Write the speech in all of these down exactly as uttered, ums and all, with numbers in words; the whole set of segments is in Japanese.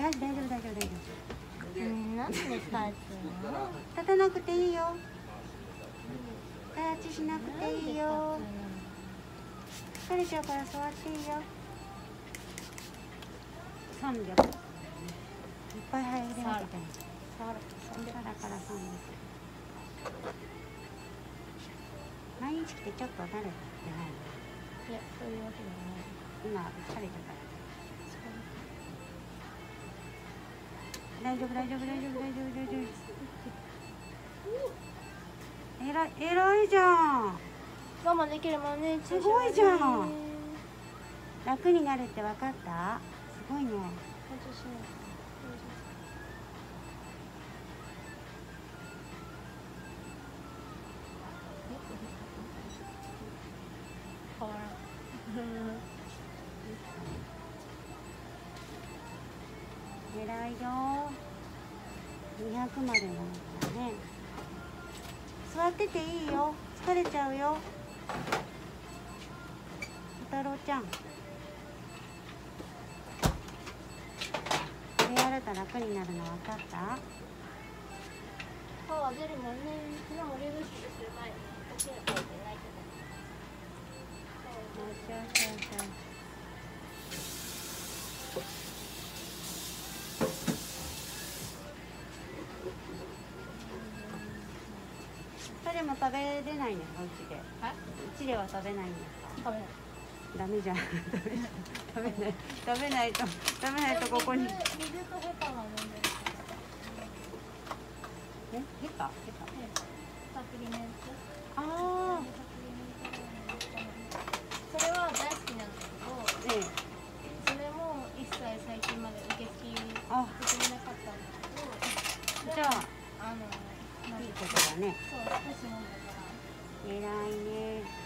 よし、大丈夫、大丈夫、大丈夫。 うん、なんで立つの？ 立たなくていいよ。タッチしなくていいよ。疲れちゃうから座っていいよ。さんびゃく。いっぱい入れなきゃいけない。サラからさんびゃく。毎日来てちょっと慣れたじゃないの？ いや、そういうわけじゃない。 今疲れたから。大丈夫、大丈夫、大丈夫、大丈夫、大丈夫。えらい、えらいじゃん。 ママできるもんね。 すごいじゃん。楽になるって分かった？すごいね。 変わらん。 偉いよ。にひゃくまでなんだね。座ってていいよ。疲れちゃうよ。小太郎ちゃん。これやると楽になるの分かった？ パワー出るもんね。昨日もリブシする前に起きなきゃいけないけど。 よしよしよしよし。それも食べれないね、お家で。うちでは食べないんですか？ 食べない。 ダメじゃん。食べない。食べないと、食べないとここに。 水とヘパが飲んでる。 え、ヘパ、ヘパ。 サプリメント。 ああ。 それは大好きなんだけど。 ええ。 それも一切最近まで受け付けてくれなかったんだけど。 じゃあ、 あの。 いいことだね。 そう、私もだから。 偉いね。よ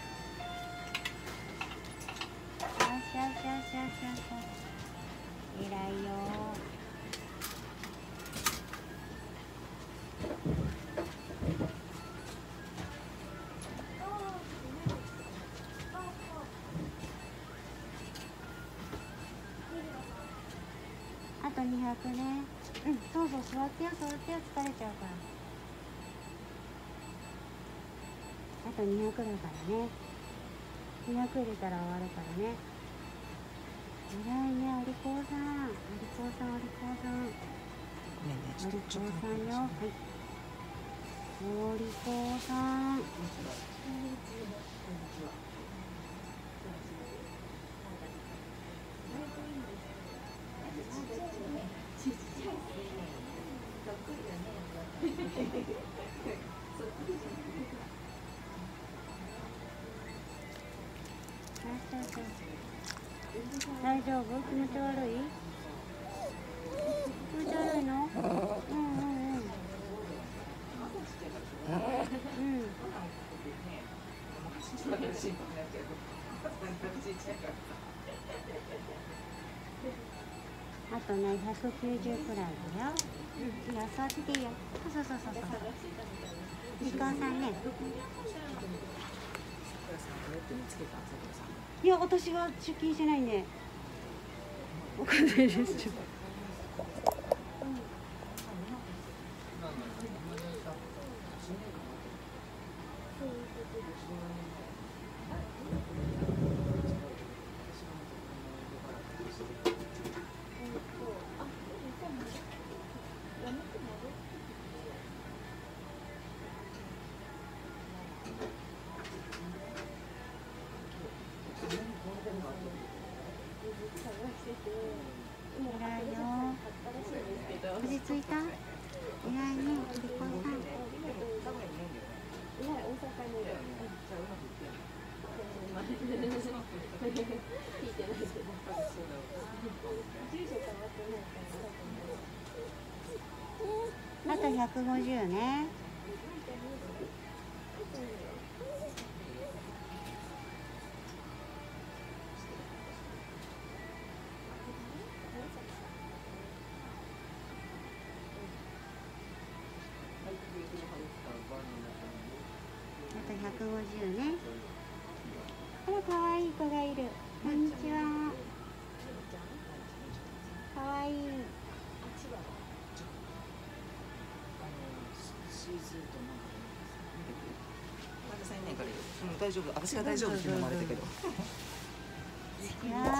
しよしよしよしよし。偉いよ。あとにひゃくね。うん、そうそう、座ってよ、座ってよ、疲れちゃうから。あとにひゃくだからね。にひゃく入れたら終わるからね。偉いね、お利口さん。お利口さん、お利口さん。 ねえねえ、ちょっとお利口さんよ。はい。お利口さん。大丈夫？気持ち悪い？気持ち悪いの？うんうんうん。うん。あとね、ひゃくきゅうじゅうくらいだよ。うん、いや、座ってていいよ。そうそうそうそう。時間さんね。いや、私は出勤してないね。わかんないです。偉いよ。落ち着いた？偉いね、お利口さん。あとひゃくごじゅうね。あとひゃくごじゅうね。あら、かわいい子がいる。こんにちは。かわいい。 大丈夫、私が大丈夫っていうのもあれだけど。 いやー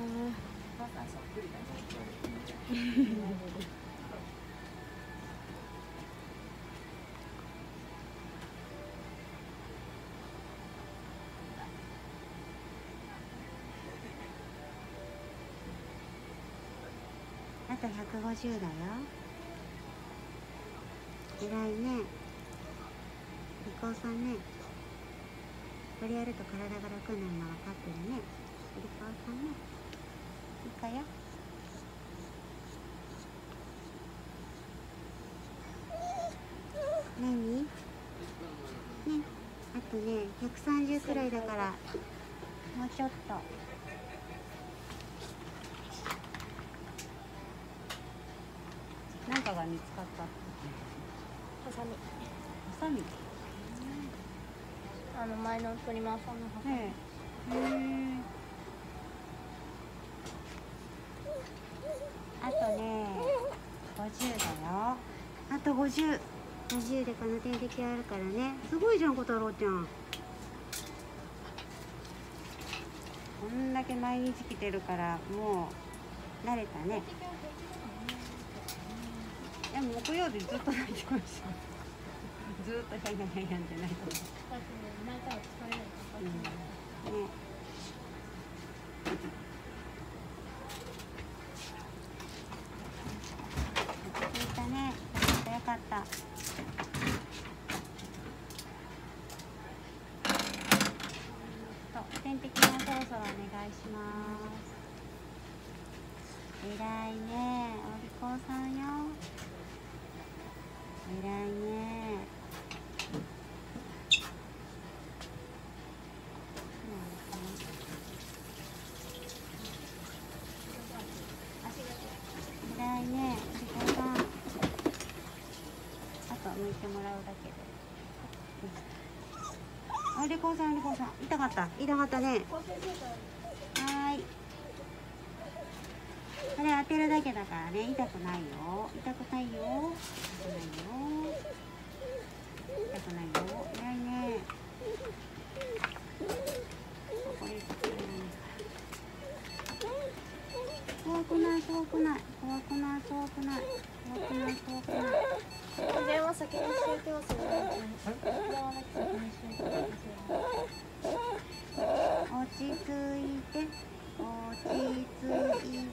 あとひゃくごじゅうだよ。偉いね。リコさんね。これやると体が楽になるの分かってるね。リコさんね。いいかよ。何？ね。あとね、ひゃくさんじゅうくらいだから、もうちょっと。なんかが見つかった。 ハサミ。 ハサミ。 あの前のトリマーさんのハサミ。 へえ。あとね、ごじゅうだよ。あとごじゅう。ごじゅうでこの点滴あるからね。すごいじゃん、小太郎ちゃん。こんだけ毎日来てるから、もう慣れたね。でも木曜日ずっと泣いてました。ずっとヘヤヘヤって泣いてました。 泣いたら疲れない。 うん、ね。落ち着いたね。よかったよかった。と点滴もそろそろお願いします。偉いね、お利口さんよ。偉いね。偉いね、お利口さん。あと抜いてもらうだけで。お利口さん、お利口さん。痛かった、痛かったね。はーい。これ当てるだけだからね、痛くないよ。痛くないよ。痛くないよ。痛くないよ。偉いね。これ怖くない、怖くない、怖くない、怖くない、怖くない、怖くない。 電話先にしておきますよ。電話だけ先にしておきますよ。 落ち着いて、落ち着いて、落ち着い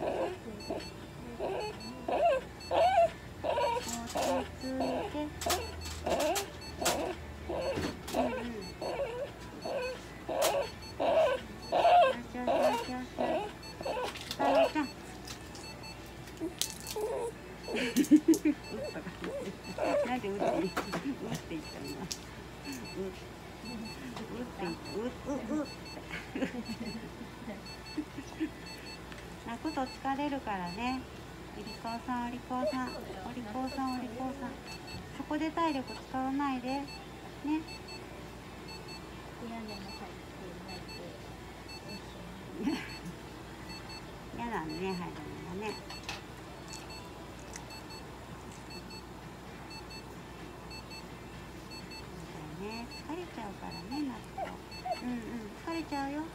て。うんうん。よしよしよしよし。太郎ちゃん。なんで打っていい？打っていった今。打っていった。ううう。泣くと疲れるからね。お利口さん、お利口さん、お利口さん、お利口さん。そこで体力使わないで。ね。 嫌でも入ってないで。 嫌なんね、入るのがね。ね、疲れちゃうからね、夏と。うんうん、疲れちゃうよ。ね、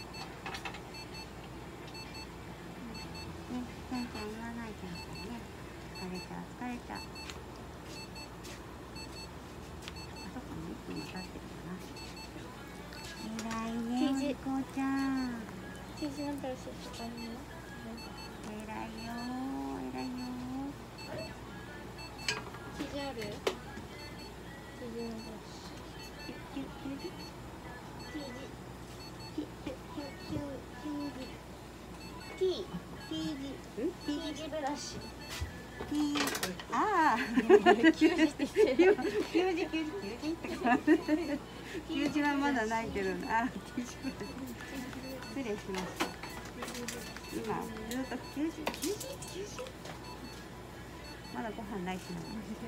ちゃんちゃん言わないちゃんちゃんね。疲れちゃう、疲れちゃう。あそこにいつも立ってるかな。偉いね、お利口ちゃん。 チーズナンプラーシとかにも。 偉いよー、偉いよチーズある？チーズナンプラーシ。 ー。キュキュキュキュ。 チーズ。 キュキュキュキュキュ。 ティー。 キージ。ん？ ティージブラシ。 キー。ああ。 給仕してきてる。 給仕給仕給仕ってか。給仕はまだ泣いてるの。あ、給仕。失礼しました。今ずっと給仕給仕給仕。まだご飯ないしな。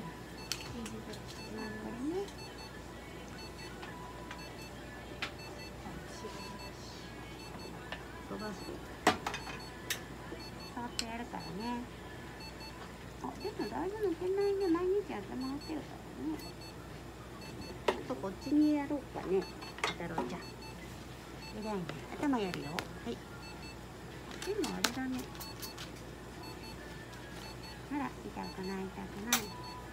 まあこれね。飛ばして触ってやるからね。あ、でもだいぶ抜けないね。毎日やってもらってるからね。ちょっとこっちにやろうかね。 太郎ちゃん。偉いね。頭やるよ。はい。でもあれだね。あら、痛くない痛くない。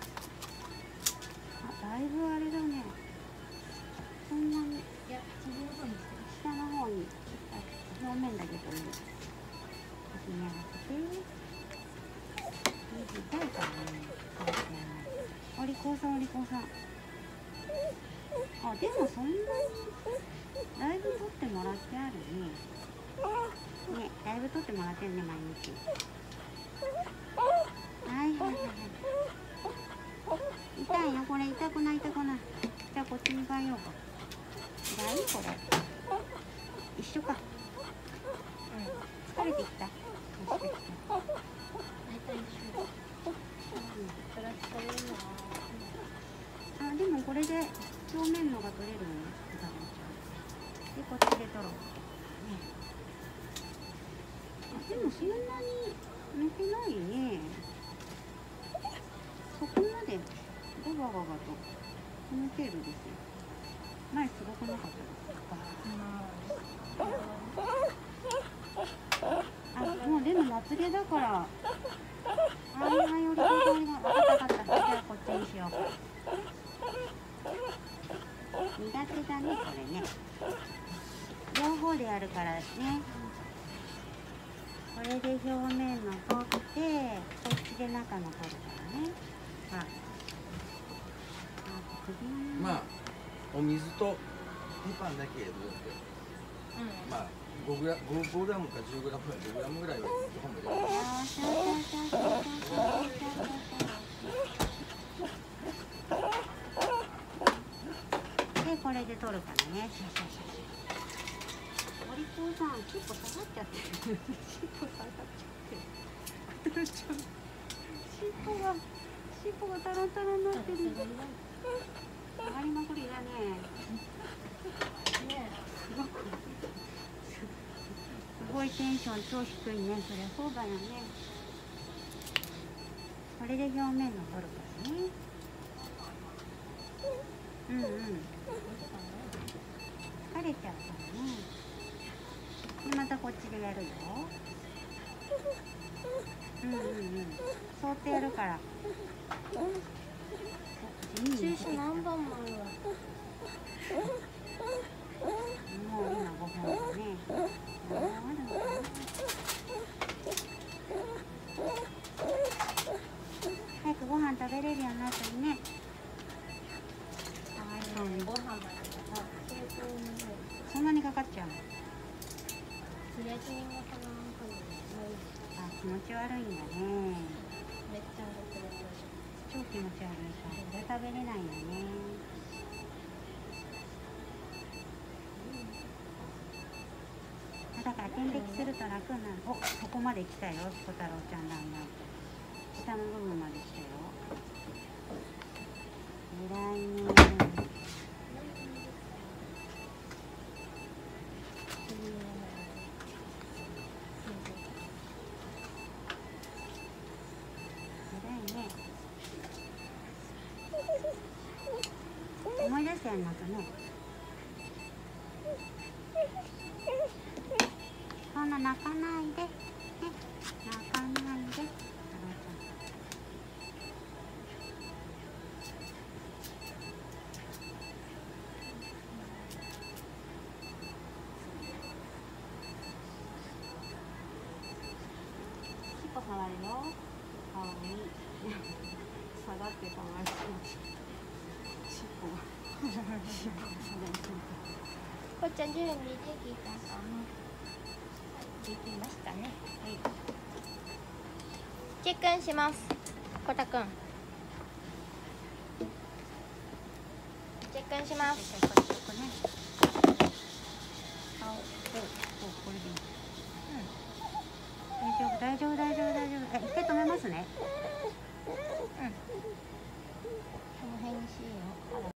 あ、だいぶあれだね。そんなに。 いや、自分の方にしてる。 下の方に。表面だけこういう。先に合わせて。痛いからね。そうですね。お利口さん、お利口さん。あ、でもそんなに。だいぶ取ってもらってあるね。ね、だいぶ取ってもらってるね、毎日。はいはいはいはい。痛いよ、これ痛くない痛くない。じゃあこっちに変えようか。大丈夫これ。一緒か。疲れてきた。 大体一緒。プラスされるのは。 あ、でもこれで表面のが取れるよね。で、こっちで取ろう。ね。あ、でもそんなに抜けないね。そこまでガガガガとこの程度ですよ。前すごくなかったですか。あ、もうでもまつげだから。はいはい、よりこりが分かった分かった。じゃあこっちにしよう。苦手だね、これね。両方でやるからね。これで表面の取って、こっちで中の取るからね。はい。 まあお水とみかんだけどうやって、うん、まあごグラム、ごグラムかじゅうグラムぐらい、ごグラムぐらいはどこも入れる。でこれで取るからね。お利口さん、尻尾下がっちゃってる。尻尾下がっちゃってる。尻尾が尻尾がタランタランになってる。上がりまくりだね。ね、すごいテンション超低いね。そりゃそうだよね。これで表面の取るからね。うんうん。疲れちゃうからね。でまたこっちでやるよ。うんうんうん。そうってやるから。 注射何番もあるわ。 もう今ごほんだね。早くご飯食べれるようになったりね。かわいそうに。 ご飯まで。 そんなにかかっちゃうの。 クレアチニンがかな。 あ、気持ち悪いんだね。 めっちゃくれてる。 超気持ち悪いから、食べれないよね。だから点滴すると楽になる。お、そこまで来たよ、小太郎ちゃんだんだん。下の部分まで来たよ。偉いね。思い出してやんなとね。そんな泣かないで、ね、泣かないで。尻尾触るよ。かわいい。下がってかわいそう。尻尾が。 こっちゃん準備できたかな。できましたね。はい。チェックインします。こたくん。チェックインします。 ここね。顔、こう、これでいい。うん。大丈夫、大丈夫、大丈夫、大丈夫。え、一回止めますね。うん。 この辺にしよう。